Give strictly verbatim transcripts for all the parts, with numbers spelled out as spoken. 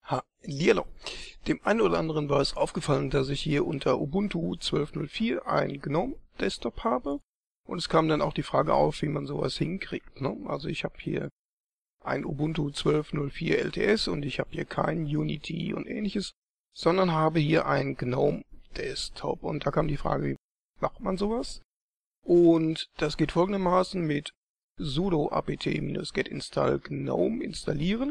Hallihallo. Dem einen oder anderen war es aufgefallen, dass ich hier unter Ubuntu zwölf Punkt null vier ein GNOME Desktop habe. Und es kam dann auch die Frage auf, wie man sowas hinkriegt, ne? Also ich habe hier ein Ubuntu zwölf Punkt null vier L T S und ich habe hier kein Unity und ähnliches, sondern habe hier ein GNOME Desktop. Und da kam die Frage, wie macht man sowas? Und das geht folgendermaßen mit sudo apt-get install gnome installieren,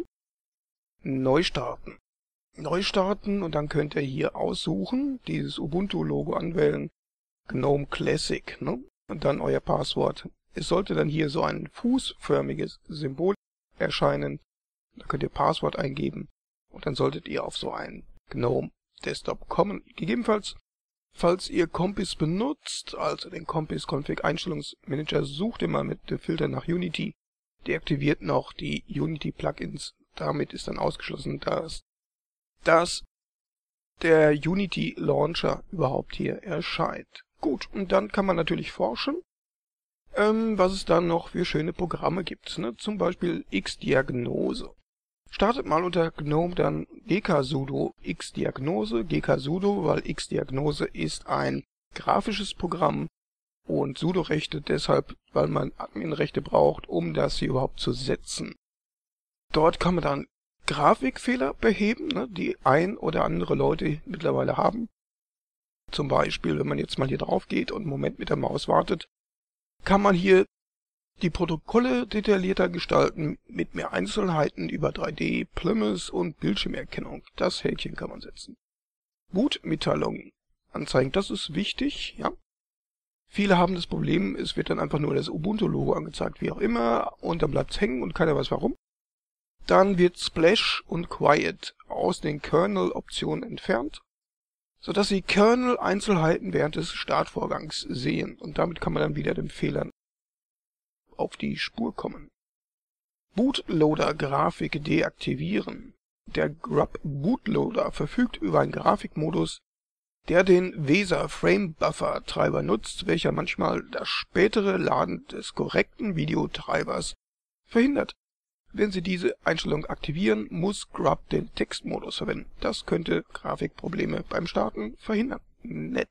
neu starten. Neu starten und dann könnt ihr hier aussuchen, dieses Ubuntu-Logo anwählen, GNOME Classic, ne? Und dann euer Passwort. Es sollte dann hier so ein fußförmiges Symbol erscheinen. Da könnt ihr Passwort eingeben und dann solltet ihr auf so einen GNOME Desktop kommen. Gegebenenfalls, falls ihr Compiz benutzt, also den Compiz Config Einstellungsmanager, sucht ihr mal mit dem Filter nach Unity. Deaktiviert noch die Unity Plugins. Damit ist dann ausgeschlossen, dass, dass der Unity Launcher überhaupt hier erscheint. Gut, und dann kann man natürlich forschen, ähm, was es dann noch für schöne Programme gibt, ne? Zum Beispiel Xdiagnose. Startet mal unter GNOME dann gksudo Xdiagnose, gksudo, weil Xdiagnose ist ein grafisches Programm und sudo-Rechte deshalb, weil man Admin-Rechte braucht, um das hier überhaupt zu setzen. Dort kann man dann Grafikfehler beheben, ne, die ein oder andere Leute mittlerweile haben. Zum Beispiel, wenn man jetzt mal hier drauf geht und einen Moment mit der Maus wartet, kann man hier die Protokolle detaillierter gestalten mit mehr Einzelheiten über drei D, Plymouth und Bildschirmerkennung. Das Häkchen kann man setzen. Bootmitteilungen anzeigen, das ist wichtig, ja. Viele haben das Problem, es wird dann einfach nur das Ubuntu-Logo angezeigt, wie auch immer, und dann bleibt es hängen und keiner weiß warum. Dann wird Splash und Quiet aus den Kernel-Optionen entfernt, sodass Sie Kernel-Einzelheiten während des Startvorgangs sehen und damit kann man dann wieder den Fehlern auf die Spur kommen. Bootloader-Grafik deaktivieren. Der Grub Bootloader verfügt über einen Grafikmodus, der den Weser Frame Buffer Treiber nutzt, welcher manchmal das spätere Laden des korrekten Videotreibers verhindert. Wenn Sie diese Einstellung aktivieren, muss Grub den Textmodus verwenden. Das könnte Grafikprobleme beim Starten verhindern. Nett.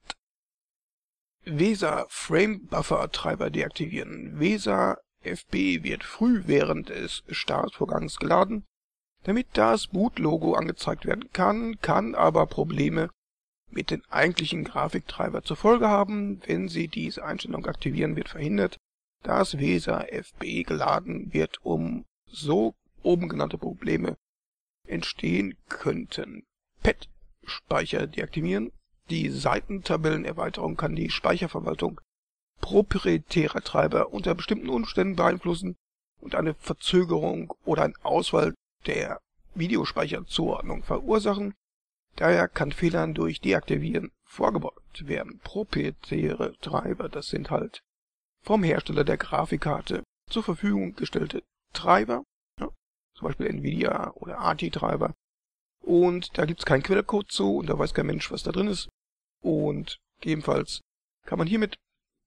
Weser Frame Buffer Treiber deaktivieren. Weser F B wird früh während des Startvorgangs geladen, damit das Boot-Logo angezeigt werden kann, kann aber Probleme mit den eigentlichen Grafiktreiber zur Folge haben. Wenn Sie diese Einstellung aktivieren, wird verhindert, dass Weser F B geladen wird, um so oben genannte Probleme entstehen könnten. P E T-Speicher deaktivieren. Die Seitentabellenerweiterung kann die Speicherverwaltung proprietärer Treiber unter bestimmten Umständen beeinflussen und eine Verzögerung oder ein Ausfall der Videospeicherzuordnung verursachen. Daher kann Fehlern durch Deaktivieren vorgebeugt werden. Proprietäre Treiber, das sind halt vom Hersteller der Grafikkarte zur Verfügung gestellte Treiber, ja, zum Beispiel Nvidia oder A T I-Treiber. Und da gibt es keinen Quellcode zu und da weiß kein Mensch, was da drin ist. Und gegebenenfalls kann man hiermit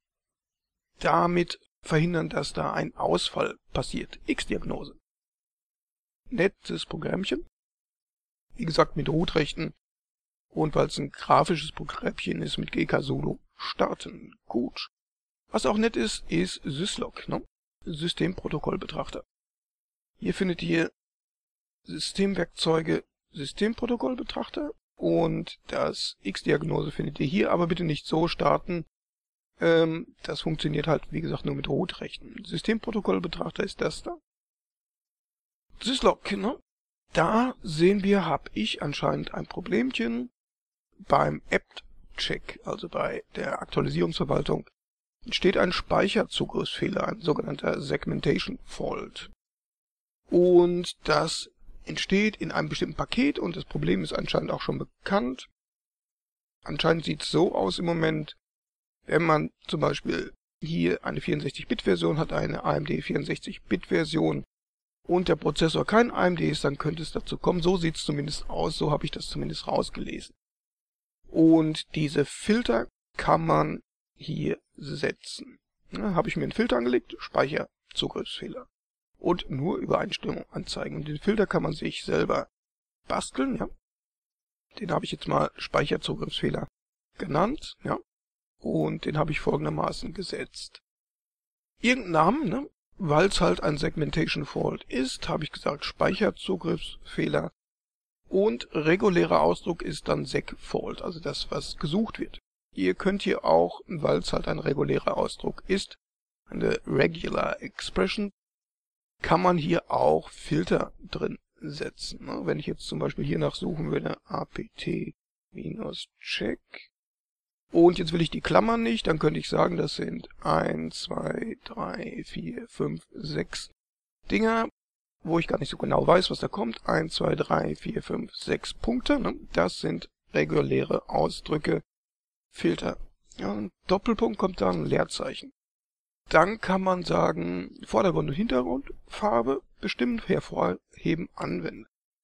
damit verhindern, dass da ein Ausfall passiert. Xdiagnose. Nettes Programmchen. Wie gesagt, mit Root-Rechten. Und weil es ein grafisches Programmchen ist, mit gksudo starten. Gut. Was auch nett ist, ist Syslog, ne? Systemprotokollbetrachter. Hier findet ihr Systemwerkzeuge Systemprotokollbetrachter und das Xdiagnose findet ihr hier, aber bitte nicht so starten. Ähm, das funktioniert halt, wie gesagt, nur mit Root-Rechten. Systemprotokollbetrachter ist das da. Syslog, ne? Da sehen wir, habe ich anscheinend ein Problemchen beim apt-check, also bei der Aktualisierungsverwaltung. Entsteht ein Speicherzugriffsfehler, ein sogenannter Segmentation Fault. Und das entsteht in einem bestimmten Paket und das Problem ist anscheinend auch schon bekannt. Anscheinend sieht es so aus im Moment, wenn man zum Beispiel hier eine vierundsechzig Bit Version hat, eine A M D vierundsechzig Bit Version und der Prozessor kein A M D ist, dann könnte es dazu kommen. So sieht es zumindest aus, so habe ich das zumindest rausgelesen. Und diese Filter kann man hier setzen. Ja, habe ich mir einen Filter angelegt, Speicherzugriffsfehler. Und nur Übereinstimmung anzeigen. Und den Filter kann man sich selber basteln, ja. Den habe ich jetzt mal Speicherzugriffsfehler genannt, ja. Und den habe ich folgendermaßen gesetzt. Irgendeinen Namen, ne? Weil es halt ein Segmentation Fault ist, habe ich gesagt Speicherzugriffsfehler. Und regulärer Ausdruck ist dann Seg Fault, also das, was gesucht wird. Ihr könnt hier auch, weil es halt ein regulärer Ausdruck ist, eine Regular Expression, kann man hier auch Filter drin setzen. Ne? Wenn ich jetzt zum Beispiel hier nachsuchen würde, apt-check, und jetzt will ich die Klammern nicht, dann könnte ich sagen, das sind eins, zwei, drei, vier, fünf, sechs Dinger, wo ich gar nicht so genau weiß, was da kommt. eins, zwei, drei, vier, fünf, sechs Punkte. Ne? Das sind reguläre Ausdrücke, Filter. Ja, ein Doppelpunkt kommt dann, ein Leerzeichen. Dann kann man sagen, Vordergrund und Hintergrundfarbe bestimmen, hervorheben, anwenden.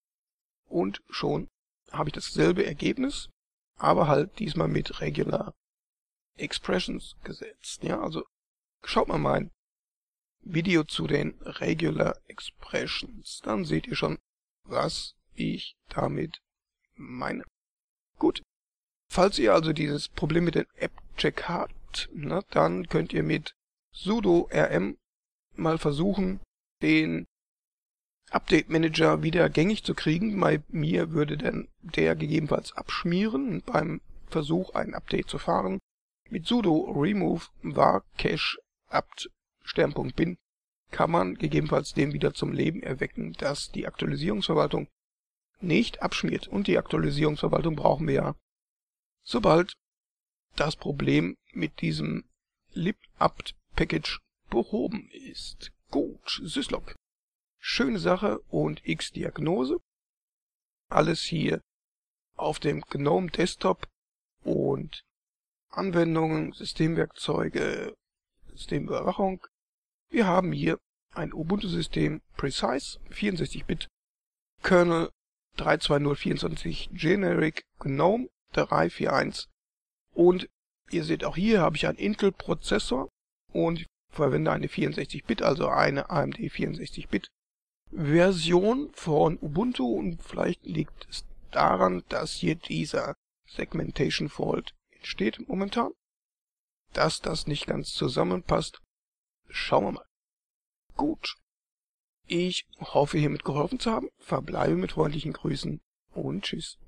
Und schon habe ich dasselbe Ergebnis, aber halt diesmal mit Regular Expressions gesetzt. Ja, also schaut mal mein Video zu den Regular Expressions. Dann seht ihr schon, was ich damit meine. Gut. Falls ihr also dieses Problem mit dem apt-check habt, na, dann könnt ihr mit sudo rm mal versuchen, den Update Manager wieder gängig zu kriegen. Bei mir würde dann der gegebenenfalls abschmieren beim Versuch, ein Update zu fahren. Mit sudo remove var cache apt stern.bin kann man gegebenenfalls den wieder zum Leben erwecken, dass die Aktualisierungsverwaltung nicht abschmiert. Und die Aktualisierungsverwaltung brauchen wir ja, sobald das Problem mit diesem libapt-Package behoben ist. Gut, syslog. Schöne Sache und X-Diagnose. Alles hier auf dem GNOME Desktop und Anwendungen, Systemwerkzeuge, Systemüberwachung. Wir haben hier ein Ubuntu-System Precise, vierundsechzig Bit, Kernel drei zwei null vierundzwanzig Generic, GNOME drei vier eins und ihr seht auch hier habe ich einen Intel-Prozessor und verwende eine vierundsechzig Bit, also eine A M D vierundsechzig Bit Version von Ubuntu und vielleicht liegt es daran, dass hier dieser Segmentation Fault entsteht momentan, dass das nicht ganz zusammenpasst. Schauen wir mal. Gut. Ich hoffe, hiermit geholfen zu haben, verbleibe mit freundlichen Grüßen und tschüss.